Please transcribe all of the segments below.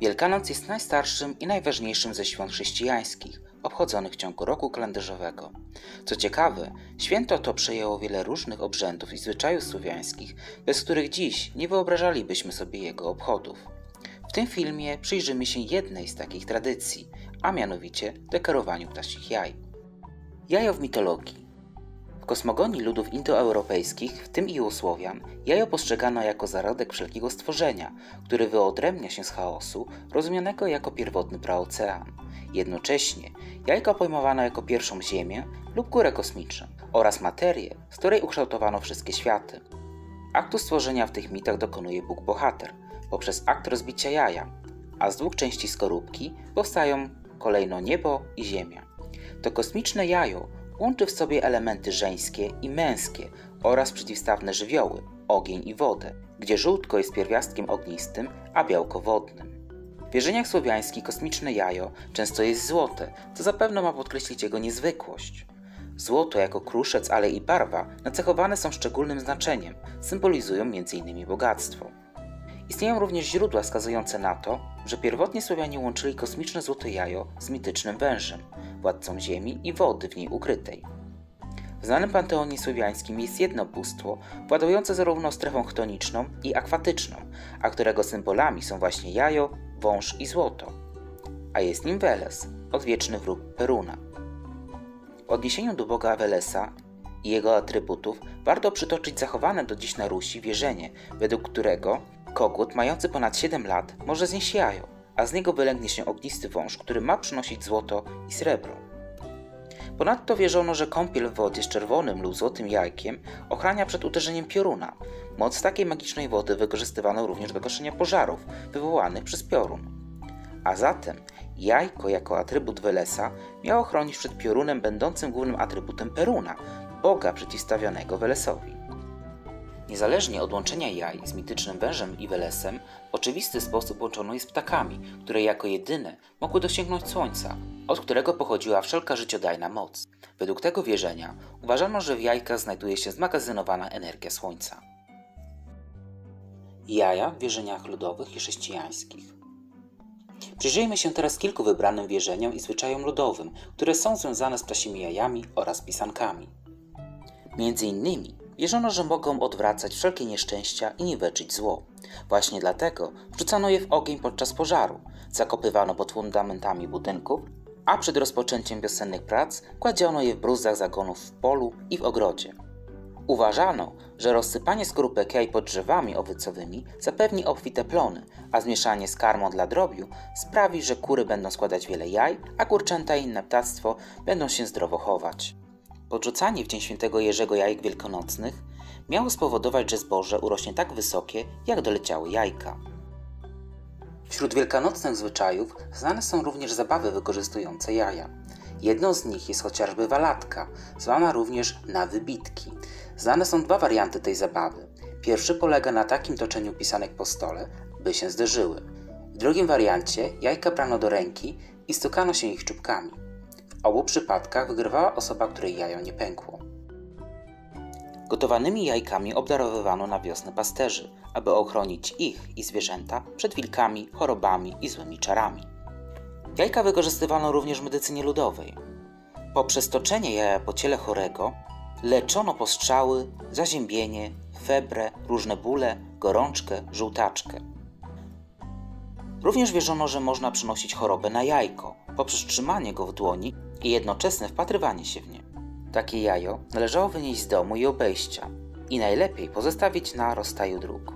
Wielkanoc jest najstarszym i najważniejszym ze świąt chrześcijańskich, obchodzonych w ciągu roku kalendarzowego. Co ciekawe, święto to przejęło wiele różnych obrzędów i zwyczajów słowiańskich, bez których dziś nie wyobrażalibyśmy sobie jego obchodów. W tym filmie przyjrzymy się jednej z takich tradycji, a mianowicie dekorowaniu ptasich jaj. Jajo w mitologii. W kosmogonii ludów indoeuropejskich, w tym i u Słowian, jajo postrzegano jako zarodek wszelkiego stworzenia, który wyodrębnia się z chaosu, rozumianego jako pierwotny praocean. Jednocześnie jajko pojmowano jako pierwszą ziemię lub górę kosmiczną oraz materię, z której ukształtowano wszystkie światy. Aktu stworzenia w tych mitach dokonuje Bóg Bohater poprzez akt rozbicia jaja, a z dwóch części skorupki powstają kolejno niebo i ziemia. To kosmiczne jajo łączy w sobie elementy żeńskie i męskie oraz przeciwstawne żywioły, ogień i wodę, gdzie żółtko jest pierwiastkiem ognistym, a białko wodnym. W wierzeniach słowiańskich kosmiczne jajo często jest złote, co zapewne ma podkreślić jego niezwykłość. Złoto jako kruszec, ale i barwa nacechowane są szczególnym znaczeniem, symbolizują m.in. bogactwo. Istnieją również źródła wskazujące na to, że pierwotnie Słowianie łączyli kosmiczne złote jajo z mitycznym wężem, władcą ziemi i wody w niej ukrytej. W znanym panteonie słowiańskim jest jedno bóstwo, władujące zarówno strefą chtoniczną i akwatyczną, a którego symbolami są właśnie jajo, wąż i złoto. A jest nim Weles, odwieczny wróg Peruna. W odniesieniu do boga Welesa i jego atrybutów warto przytoczyć zachowane do dziś na Rusi wierzenie, według którego kogut mający ponad 7 lat może znieść jajo, a z niego wylęgnie się ognisty wąż, który ma przynosić złoto i srebro. Ponadto wierzono, że kąpiel w wodzie z czerwonym lub złotym jajkiem ochrania przed uderzeniem pioruna. Moc takiej magicznej wody wykorzystywano również do gaszenia pożarów wywołanych przez piorun. A zatem jajko jako atrybut Welesa miało chronić przed piorunem będącym głównym atrybutem Peruna, boga przeciwstawionego Welesowi. Niezależnie od łączenia jaj z mitycznym wężem i Welesem, w oczywisty sposób łączono je z ptakami, które jako jedyne mogły dosięgnąć słońca, od którego pochodziła wszelka życiodajna moc. Według tego wierzenia uważano, że w jajkach znajduje się zmagazynowana energia słońca. Jaja w wierzeniach ludowych i chrześcijańskich. Przyjrzyjmy się teraz kilku wybranym wierzeniom i zwyczajom ludowym, które są związane z ptasimi jajami oraz pisankami. Między innymi wierzono, że mogą odwracać wszelkie nieszczęścia i niweczyć zło. Właśnie dlatego wrzucano je w ogień podczas pożaru, zakopywano pod fundamentami budynków, a przed rozpoczęciem wiosennych prac kładziono je w bruzach zagonów w polu i w ogrodzie. Uważano, że rozsypanie skorupek jaj pod drzewami owocowymi zapewni obfite plony, a zmieszanie z karmą dla drobiu sprawi, że kury będą składać wiele jaj, a kurczęta i inne ptactwo będą się zdrowo chować. Podrzucanie w dzień świętego Jerzego jajek wielkanocnych miało spowodować, że zboże urośnie tak wysokie, jak doleciały jajka. Wśród wielkanocnych zwyczajów znane są również zabawy wykorzystujące jaja. Jedną z nich jest chociażby walatka, zwana również na wybitki. Znane są dwa warianty tej zabawy. Pierwszy polega na takim toczeniu pisanek po stole, by się zderzyły. W drugim wariancie jajka brano do ręki i stukano się ich czubkami. W obu przypadkach wygrywała osoba, której jajo nie pękło. Gotowanymi jajkami obdarowywano na wiosnę pasterzy, aby ochronić ich i zwierzęta przed wilkami, chorobami i złymi czarami. Jajka wykorzystywano również w medycynie ludowej. Poprzez toczenie jaja po ciele chorego leczono postrzały, zaziębienie, febrę, różne bóle, gorączkę, żółtaczkę. Również wierzono, że można przenosić chorobę na jajko poprzez trzymanie go w dłoni i jednoczesne wpatrywanie się w nie. Takie jajo należało wynieść z domu i obejścia i najlepiej pozostawić na rozstaju dróg.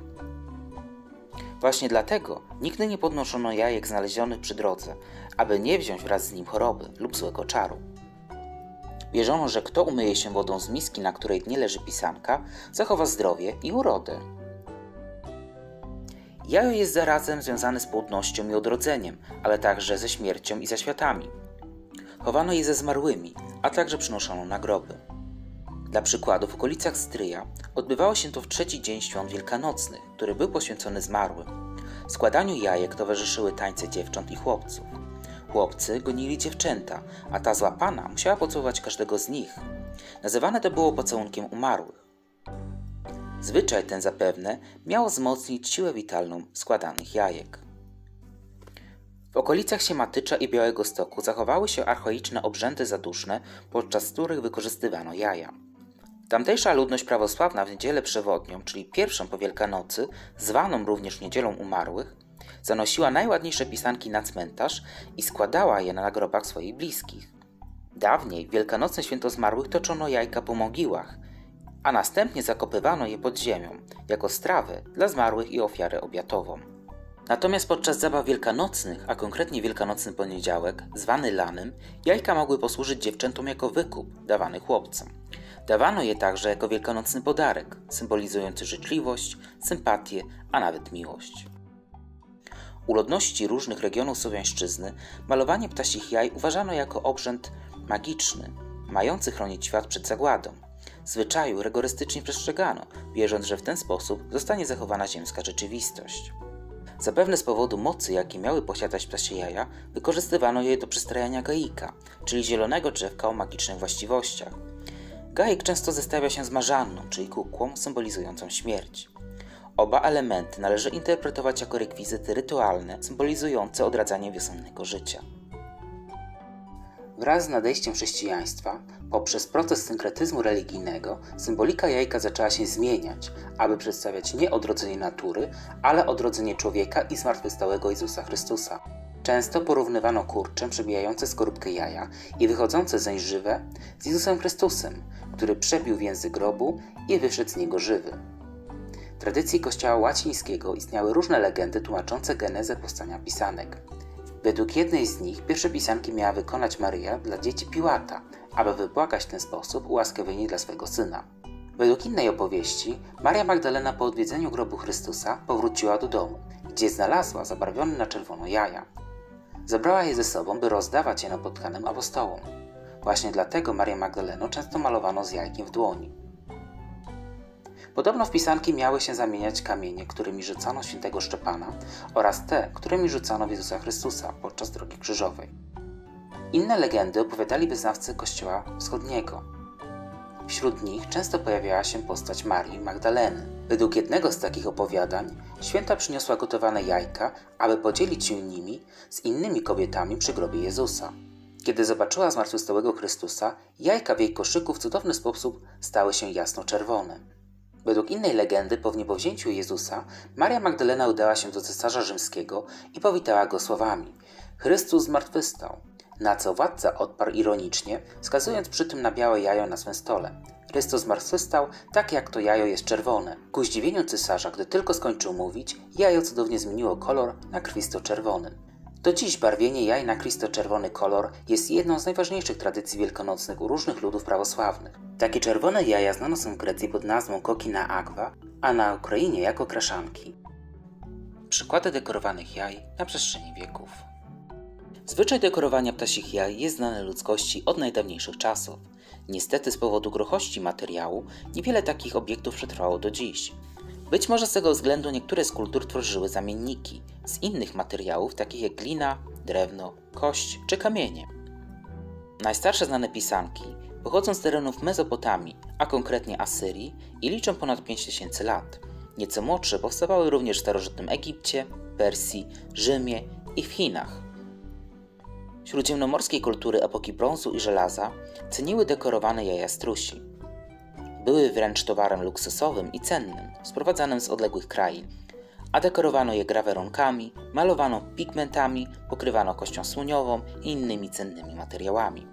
Właśnie dlatego nigdy nie podnoszono jajek znalezionych przy drodze, aby nie wziąć wraz z nim choroby lub złego czaru. Wierzono, że kto umyje się wodą z miski, na której dnie leży pisanka, zachowa zdrowie i urodę. Jajo jest zarazem związane z płodnością i odrodzeniem, ale także ze śmiercią i zaświatami. Chowano je ze zmarłymi, a także przynoszono na groby. Dla przykładu w okolicach Stryja odbywało się to w trzeci dzień świąt wielkanocnych, który był poświęcony zmarłym. Składaniu jajek towarzyszyły tańce dziewcząt i chłopców. Chłopcy gonili dziewczęta, a ta złapana musiała pocałować każdego z nich. Nazywane to było pocałunkiem umarłych. Zwyczaj ten zapewne miał wzmocnić siłę witalną składanych jajek. W okolicach Siematycza i Białegostoku zachowały się archaiczne obrzędy zaduszne, podczas których wykorzystywano jaja. Tamtejsza ludność prawosławna w niedzielę przewodnią, czyli pierwszą po Wielkanocy, zwaną również Niedzielą Umarłych, zanosiła najładniejsze pisanki na cmentarz i składała je na nagrobach swoich bliskich. Dawniej w wielkanocne święto zmarłych toczono jajka po mogiłach, a następnie zakopywano je pod ziemią, jako strawę dla zmarłych i ofiarę obiatową. Natomiast podczas zabaw wielkanocnych, a konkretnie Wielkanocny Poniedziałek, zwany lanem, jajka mogły posłużyć dziewczętom jako wykup dawany chłopcom. Dawano je także jako wielkanocny podarek, symbolizujący życzliwość, sympatię, a nawet miłość. U ludności różnych regionów Słowiańszczyzny malowanie ptasich jaj uważano jako obrzęd magiczny, mający chronić świat przed zagładą. Zwyczaju rygorystycznie przestrzegano, wierząc, że w ten sposób zostanie zachowana ziemska rzeczywistość. Zapewne z powodu mocy, jakie miały posiadać ptasie jaja, wykorzystywano je do przystrajania gaika, czyli zielonego drzewka o magicznych właściwościach. Gaik często zestawia się z marzanną, czyli kukłą symbolizującą śmierć. Oba elementy należy interpretować jako rekwizyty rytualne, symbolizujące odradzanie wiosennego życia. Wraz z nadejściem chrześcijaństwa, poprzez proces synkretyzmu religijnego, symbolika jajka zaczęła się zmieniać, aby przedstawiać nie odrodzenie natury, ale odrodzenie człowieka i zmartwychwstałego Jezusa Chrystusa. Często porównywano kurcze przebijające skorupkę jaja i wychodzące zeń żywe z Jezusem Chrystusem, który przebił więzy grobu i wyszedł z niego żywy. W tradycji kościoła łacińskiego istniały różne legendy tłumaczące genezę powstania pisanek. Według jednej z nich pierwsze pisanki miała wykonać Maryja dla dzieci Piłata, aby wybłagać w ten sposób ułaskawienie dla swego syna. Według innej opowieści Maria Magdalena po odwiedzeniu grobu Chrystusa powróciła do domu, gdzie znalazła zabarwione na czerwono jaja. Zabrała je ze sobą, by rozdawać je napotkanym apostołom. Właśnie dlatego Marię Magdalenę często malowano z jajkiem w dłoni. Podobno w pisanki miały się zamieniać kamienie, którymi rzucano świętego Szczepana, oraz te, którymi rzucano w Jezusa Chrystusa podczas drogi krzyżowej. Inne legendy opowiadali wyznawcy Kościoła Wschodniego. Wśród nich często pojawiała się postać Marii Magdaleny. Według jednego z takich opowiadań święta przyniosła gotowane jajka, aby podzielić się nimi z innymi kobietami przy grobie Jezusa. Kiedy zobaczyła zmartwychwstałego Chrystusa, jajka w jej koszyku w cudowny sposób stały się jasno-czerwone. Według innej legendy po wniebowzięciu Jezusa Maria Magdalena udała się do cesarza rzymskiego i powitała go słowami: Chrystus zmartwychwstał. Na co władca odparł ironicznie, wskazując przy tym na białe jajo na swym stole. Chrystus zmartwychwstał, tak jak to jajo jest czerwone. Ku zdziwieniu cesarza, gdy tylko skończył mówić, jajo cudownie zmieniło kolor na krwisto-czerwony. Do dziś barwienie jaj na krwisto-czerwony kolor jest jedną z najważniejszych tradycji wielkanocnych u różnych ludów prawosławnych. Takie czerwone jaja znane są w Grecji pod nazwą coquina aqua, a na Ukrainie jako kraszanki. Przykłady dekorowanych jaj na przestrzeni wieków. Zwyczaj dekorowania ptasich jaj jest znany ludzkości od najdawniejszych czasów. Niestety z powodu grochości materiału niewiele takich obiektów przetrwało do dziś. Być może z tego względu niektóre z kultur tworzyły zamienniki z innych materiałów takich jak glina, drewno, kość czy kamienie. Najstarsze znane pisanki pochodzą z terenów Mezopotamii, a konkretnie Asyrii i liczą ponad 5000 lat. Nieco młodsze powstawały również w starożytnym Egipcie, Persji, Rzymie i w Chinach. Śródziemnomorskiej kultury epoki brązu i żelaza ceniły dekorowane jaja strusi. Były wręcz towarem luksusowym i cennym, sprowadzanym z odległych krain, a dekorowano je grawerunkami, malowano pigmentami, pokrywano kością słoniową i innymi cennymi materiałami.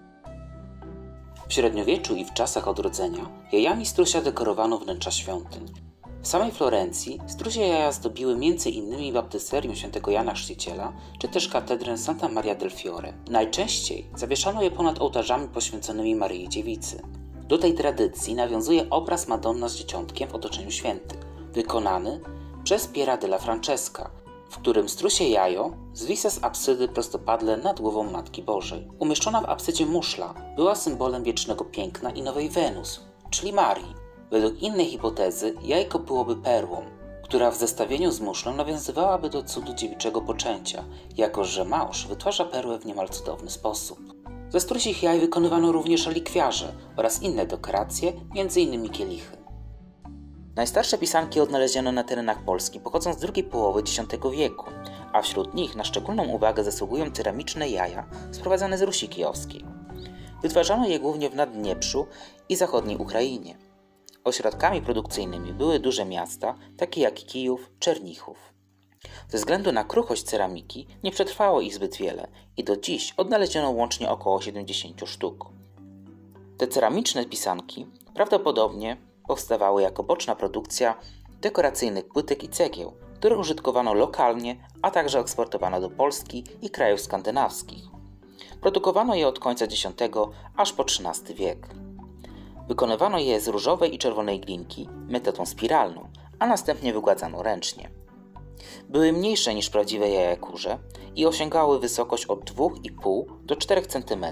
W średniowieczu i w czasach odrodzenia jajami strusia dekorowano wnętrza świątyń. W samej Florencji strusie jaja zdobiły m.in. baptysterium św. Jana Chrzciciela czy też katedrę Santa Maria del Fiore. Najczęściej zawieszano je ponad ołtarzami poświęconymi Maryi Dziewicy. Do tej tradycji nawiązuje obraz Madonna z Dzieciątkiem w otoczeniu świętych, wykonany przez Piera della Francesca, w którym strusie jajo zwisa z apsydy prostopadle nad głową Matki Bożej. Umieszczona w apsydzie muszla była symbolem wiecznego piękna i nowej Wenus, czyli Marii. Według innej hipotezy jajko byłoby perłą, która w zestawieniu z muszlą nawiązywałaby do cudu dziewiczego poczęcia, jako że małż wytwarza perłę w niemal cudowny sposób. Ze strusich jaj wykonywano również relikwiarze oraz inne dekoracje, m.in. kielichy. Najstarsze pisanki odnaleziono na terenach Polski pochodzą z drugiej połowy X wieku, a wśród nich na szczególną uwagę zasługują ceramiczne jaja sprowadzane z Rusi Kijowskiej. Wytwarzano je głównie w Naddnieprzu i zachodniej Ukrainie. Ośrodkami produkcyjnymi były duże miasta, takie jak Kijów, Czernichów. Ze względu na kruchość ceramiki nie przetrwało ich zbyt wiele i do dziś odnaleziono łącznie około 70 sztuk. Te ceramiczne pisanki prawdopodobnie powstawały jako boczna produkcja dekoracyjnych płytek i cegieł, które użytkowano lokalnie, a także eksportowano do Polski i krajów skandynawskich. Produkowano je od końca X aż po XIII wiek. Wykonywano je z różowej i czerwonej glinki metodą spiralną, a następnie wygładzano ręcznie. Były mniejsze niż prawdziwe jaja kurze i osiągały wysokość od 2,5 do 4 cm.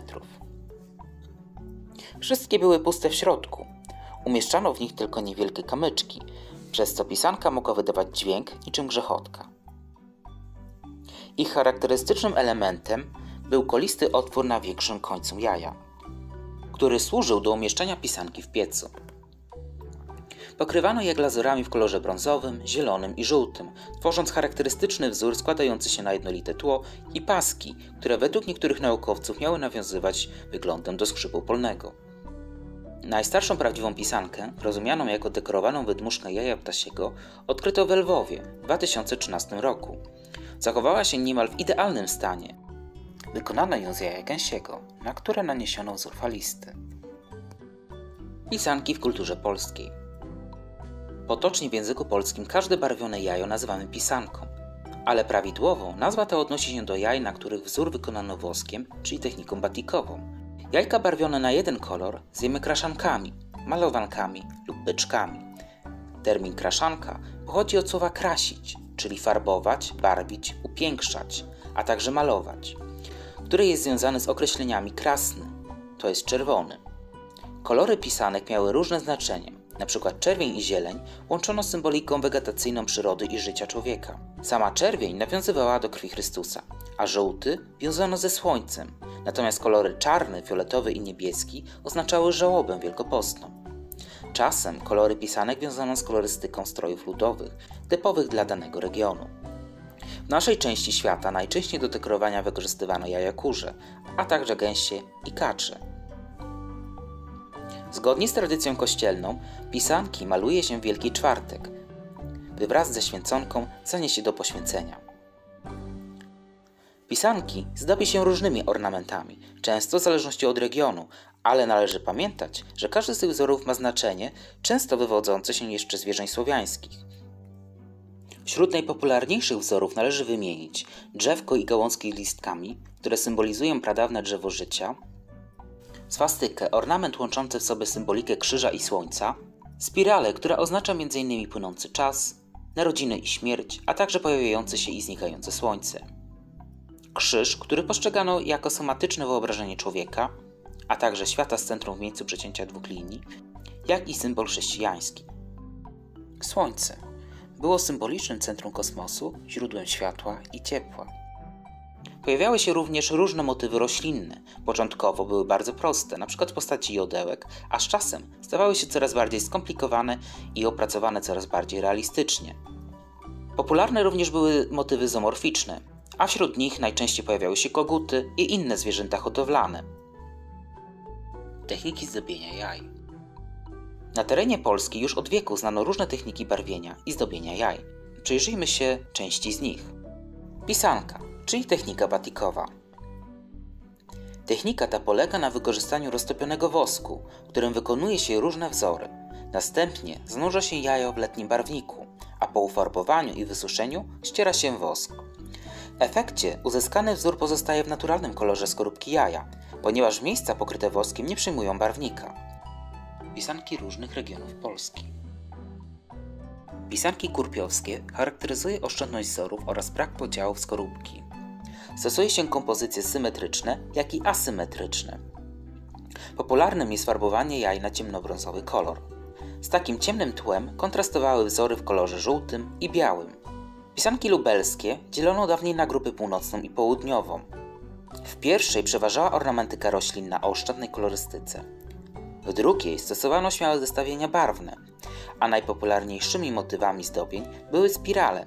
Wszystkie były puste w środku. Umieszczano w nich tylko niewielkie kamyczki, przez co pisanka mogła wydawać dźwięk niczym grzechotka. Ich charakterystycznym elementem był kolisty otwór na większym końcu jaja, który służył do umieszczania pisanki w piecu. Pokrywano je glazurami w kolorze brązowym, zielonym i żółtym, tworząc charakterystyczny wzór składający się na jednolite tło i paski, które według niektórych naukowców miały nawiązywać wyglądem do skrzypu polnego. Najstarszą prawdziwą pisankę, rozumianą jako dekorowaną wydmuszkę jaja ptasiego, odkryto w Lwowie w 2013 roku. Zachowała się niemal w idealnym stanie. Wykonano ją z jaja gęsiego, na które naniesiono wzór falisty. Pisanki w kulturze polskiej. Potocznie w języku polskim każde barwione jajo nazywamy pisanką, ale prawidłowo nazwa ta odnosi się do jaj, na których wzór wykonano woskiem, czyli techniką batikową. Jajka barwione na jeden kolor zjemy kraszankami, malowankami lub byczkami. Termin kraszanka pochodzi od słowa krasić, czyli farbować, barwić, upiększać, a także malować, który jest związany z określeniami krasny, to jest czerwony. Kolory pisanek miały różne znaczenie, np. czerwień i zieleń łączono z symboliką wegetacyjną przyrody i życia człowieka. Sama czerwień nawiązywała do krwi Chrystusa, a żółty wiązano ze słońcem, natomiast kolory czarny, fioletowy i niebieski oznaczały żałobę wielkopostną. Czasem kolory pisanek wiązano z kolorystyką strojów ludowych, typowych dla danego regionu. W naszej części świata najczęściej do dekorowania wykorzystywano jaja kurze, a także gęsie i kacze. Zgodnie z tradycją kościelną, pisanki maluje się w Wielki Czwartek, by wraz ze święconką zanieść je do poświęcenia. Pisanki zdobi się różnymi ornamentami, często w zależności od regionu, ale należy pamiętać, że każdy z tych wzorów ma znaczenie, często wywodzące się jeszcze z wierzeń słowiańskich. Wśród najpopularniejszych wzorów należy wymienić drzewko i gałązki z listkami, które symbolizują pradawne drzewo życia, swastykę, ornament łączący w sobie symbolikę krzyża i słońca, spiralę, która oznacza m.in. płynący czas, narodziny i śmierć, a także pojawiające się i znikające słońce. Krzyż, który postrzegano jako somatyczne wyobrażenie człowieka, a także świata z centrum w miejscu przecięcia dwóch linii, jak i symbol chrześcijański. Słońce było symbolicznym centrum kosmosu, źródłem światła i ciepła. Pojawiały się również różne motywy roślinne. Początkowo były bardzo proste, np. w postaci jodełek, a z czasem stawały się coraz bardziej skomplikowane i opracowane coraz bardziej realistycznie. Popularne również były motywy zoomorficzne, a wśród nich najczęściej pojawiały się koguty i inne zwierzęta hodowlane. Techniki zdobienia jaj. Na terenie Polski już od wieku znano różne techniki barwienia i zdobienia jaj. Przyjrzyjmy się części z nich. Pisanka, czyli technika batikowa. Technika ta polega na wykorzystaniu roztopionego wosku, którym wykonuje się różne wzory. Następnie zanurza się jajo w letnim barwniku, a po ufarbowaniu i wysuszeniu ściera się wosk. W efekcie uzyskany wzór pozostaje w naturalnym kolorze skorupki jaja, ponieważ miejsca pokryte woskiem nie przyjmują barwnika. Pisanki różnych regionów Polski. Pisanki kurpiowskie charakteryzuje oszczędność wzorów oraz brak podziałów skorupki. Stosuje się kompozycje symetryczne, jak i asymetryczne. Popularnym jest farbowanie jaj na ciemnobrązowy kolor. Z takim ciemnym tłem kontrastowały wzory w kolorze żółtym i białym. Pisanki lubelskie dzielono dawniej na grupy północną i południową. W pierwszej przeważała ornamentyka roślinna o oszczędnej kolorystyce. W drugiej stosowano śmiałe zestawienia barwne, a najpopularniejszymi motywami zdobień były spirale,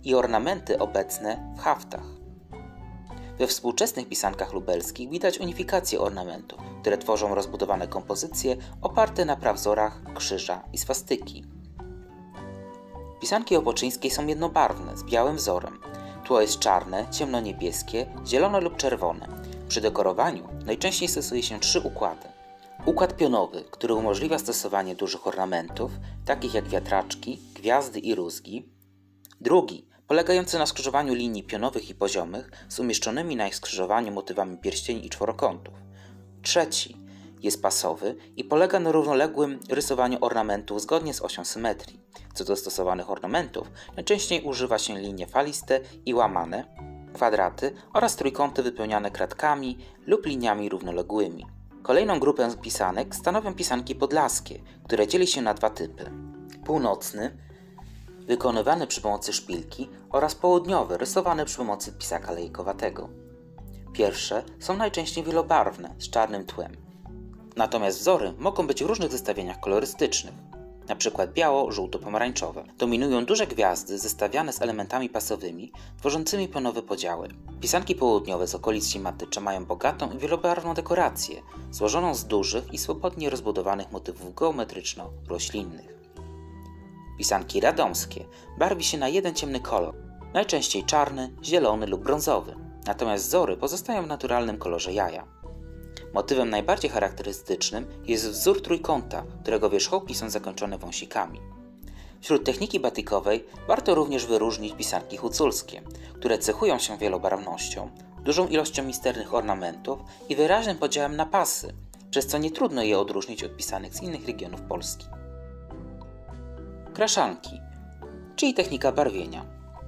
i ornamenty obecne w haftach. We współczesnych pisankach lubelskich widać unifikację ornamentu, które tworzą rozbudowane kompozycje oparte na prawzorach krzyża i swastyki. Pisanki opoczyńskie są jednobarwne, z białym wzorem. Tło jest czarne, ciemnoniebieskie, zielone lub czerwone. Przy dekorowaniu najczęściej stosuje się 3 układy. Układ pionowy, który umożliwia stosowanie dużych ornamentów, takich jak wiatraczki, gwiazdy i rózgi. Drugi, polegający na skrzyżowaniu linii pionowych i poziomych z umieszczonymi na ich skrzyżowaniu motywami pierścieni i czworokątów. Trzeci jest pasowy i polega na równoległym rysowaniu ornamentów zgodnie z osią symetrii. Co do stosowanych ornamentów, najczęściej używa się linie faliste i łamane, kwadraty oraz trójkąty wypełniane kratkami lub liniami równoległymi. Kolejną grupę pisanek stanowią pisanki podlaskie, które dzieli się na 2 typy. Północny, wykonywany przy pomocy szpilki, oraz południowy, rysowany przy pomocy pisaka lejkowatego. Pierwsze są najczęściej wielobarwne, z czarnym tłem. Natomiast wzory mogą być w różnych zestawieniach kolorystycznych, np. biało-żółto-pomarańczowe. Dominują duże gwiazdy zestawiane z elementami pasowymi, tworzącymi pionowe podziały. Pisanki południowe z okolic Simatycza mają bogatą i wielobarwną dekorację, złożoną z dużych i swobodnie rozbudowanych motywów geometryczno-roślinnych. Pisanki radomskie barwi się na jeden ciemny kolor, najczęściej czarny, zielony lub brązowy, natomiast wzory pozostają w naturalnym kolorze jaja. Motywem najbardziej charakterystycznym jest wzór trójkąta, którego wierzchołki są zakończone wąsikami. Wśród techniki batikowej warto również wyróżnić pisanki huculskie, które cechują się wielobarwnością, dużą ilością misternych ornamentów i wyraźnym podziałem na pasy, przez co nie trudno je odróżnić od pisanek z innych regionów Polski. Kraszanki, czyli technika barwienia.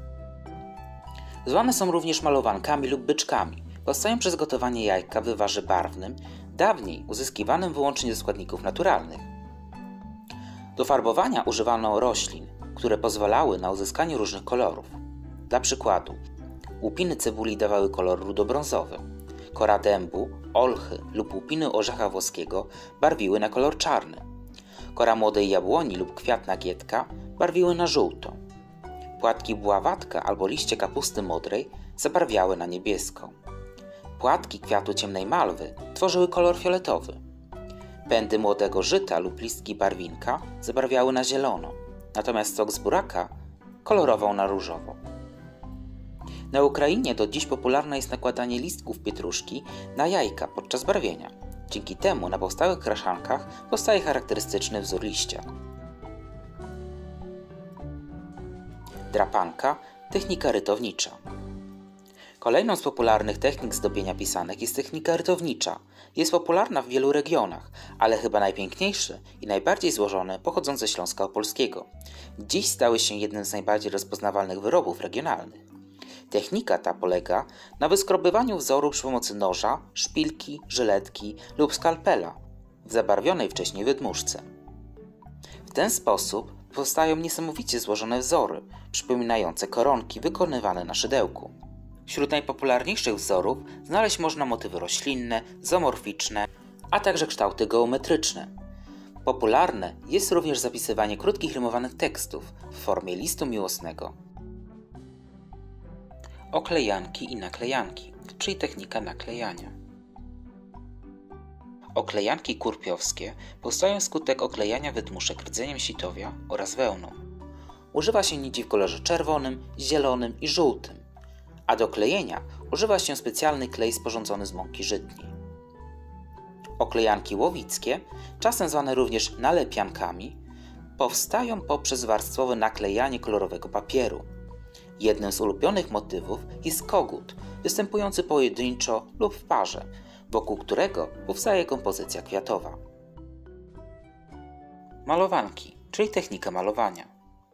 Zwane są również malowankami lub byczkami. Powstają przez gotowanie jajka w wywarze barwnym, dawniej uzyskiwanym wyłącznie ze składników naturalnych. Do farbowania używano roślin, które pozwalały na uzyskanie różnych kolorów. Dla przykładu, łupiny cebuli dawały kolor rudo-brązowy, kora dębu, olchy lub łupiny orzecha włoskiego barwiły na kolor czarny, kora młodej jabłoni lub kwiat nagietka barwiły na żółto, płatki buławatka albo liście kapusty modrej zabarwiały na niebiesko. Płatki kwiatu ciemnej malwy tworzyły kolor fioletowy. Pędy młodego żyta lub listki barwinka zabarwiały na zielono, natomiast sok z buraka kolorował na różowo. Na Ukrainie do dziś popularne jest nakładanie listków pietruszki na jajka podczas barwienia. Dzięki temu na powstałych kraszankach powstaje charakterystyczny wzór liścia. Drapanka, technika rytownicza. Kolejną z popularnych technik zdobienia pisanek jest technika rytownicza. Jest popularna w wielu regionach, ale chyba najpiękniejszy i najbardziej złożony pochodzą ze Śląska Opolskiego. Dziś stały się jednym z najbardziej rozpoznawalnych wyrobów regionalnych. Technika ta polega na wyskrobywaniu wzoru przy pomocy noża, szpilki, żyletki lub skalpela w zabarwionej wcześniej wydmuszce. W ten sposób powstają niesamowicie złożone wzory, przypominające koronki wykonywane na szydełku. Wśród najpopularniejszych wzorów znaleźć można motywy roślinne, zoomorficzne, a także kształty geometryczne. Popularne jest również zapisywanie krótkich rymowanych tekstów w formie listu miłosnego. Oklejanki i naklejanki, czyli technika naklejania. Oklejanki kurpiowskie powstają wskutek oklejania wydmuszek rdzeniem sitowia oraz wełną. Używa się nici w kolorze czerwonym, zielonym i żółtym, a do klejenia używa się specjalny klej sporządzony z mąki żytniej. Oklejanki łowickie, czasem zwane również nalepiankami, powstają poprzez warstwowe naklejanie kolorowego papieru. Jednym z ulubionych motywów jest kogut, występujący pojedynczo lub w parze, wokół którego powstaje kompozycja kwiatowa. Malowanki, czyli technika malowania.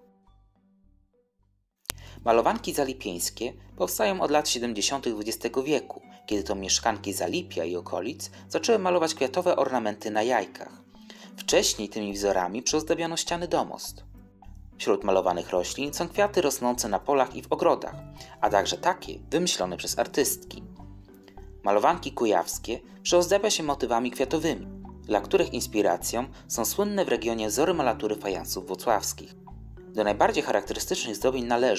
Malowanki zalipieńskie powstają od lat 70. XX wieku, kiedy to mieszkanki Zalipia i okolic zaczęły malować kwiatowe ornamenty na jajkach. Wcześniej tymi wzorami przyozdabiano ściany domostw. Wśród malowanych roślin są kwiaty rosnące na polach i w ogrodach, a także takie wymyślone przez artystki. Malowanki kujawskie przyozdabia się motywami kwiatowymi, dla których inspiracją są słynne w regionie wzory malatury fajansów włocławskich. Do najbardziej charakterystycznych zdobień należą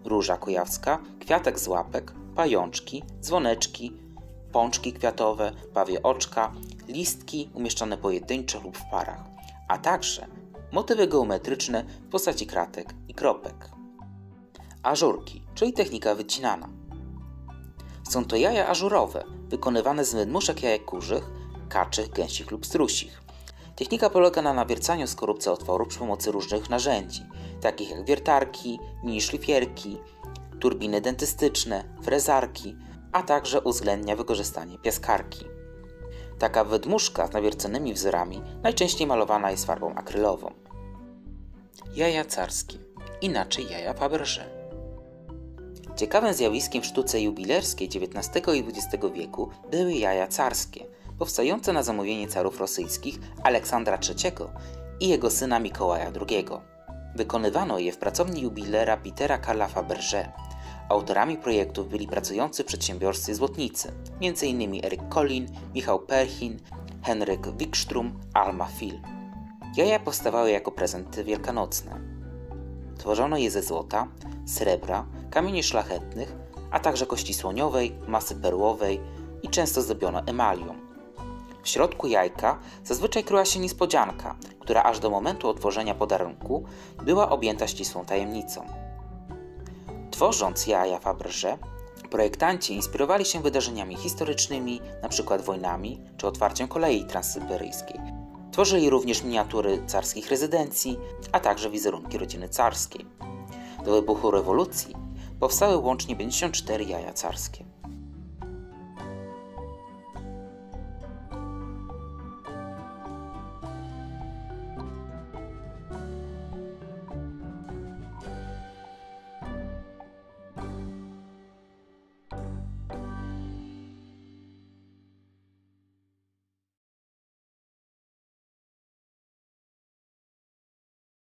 róża kujawska, kwiatek z łapek, pajączki, dzwoneczki, pączki kwiatowe, pawie oczka, listki umieszczone pojedynczo lub w parach, a także motywy geometryczne w postaci kratek i kropek. Ażurki, czyli technika wycinana. Są to jaja ażurowe, wykonywane z wydmuszek jajek kurzych, kaczych, gęsich lub strusich. Technika polega na nawiercaniu skorupce otworu przy pomocy różnych narzędzi, takich jak wiertarki, mini szlifierki, turbiny dentystyczne, frezarki, a także uwzględnia wykorzystanie piaskarki. Taka wydmuszka z nawierconymi wzorami najczęściej malowana jest farbą akrylową. Jaja carskie, inaczej jaja Fabergé. Ciekawym zjawiskiem w sztuce jubilerskiej XIX i XX wieku były jaja carskie, powstające na zamówienie carów rosyjskich Aleksandra III i jego syna Mikołaja II. Wykonywano je w pracowni jubilera Petera Karla Fabergé. Autorami projektów byli pracujący przedsiębiorcy złotnicy, m.in. Eryk Collin, Michał Perchin, Henryk Wikström, Alma Phil. Jaja powstawały jako prezenty wielkanocne. Tworzono je ze złota, srebra, kamieni szlachetnych, a także kości słoniowej, masy perłowej i często zdobiono emalią. W środku jajka zazwyczaj kryła się niespodzianka, która aż do momentu otworzenia podarunku była objęta ścisłą tajemnicą. Tworząc jaja Fabergé, projektanci inspirowali się wydarzeniami historycznymi, np. wojnami czy otwarciem kolei transsyberyjskiej. Tworzyli również miniatury carskich rezydencji, a także wizerunki rodziny carskiej. Do wybuchu rewolucji powstały łącznie 54 jaja carskie.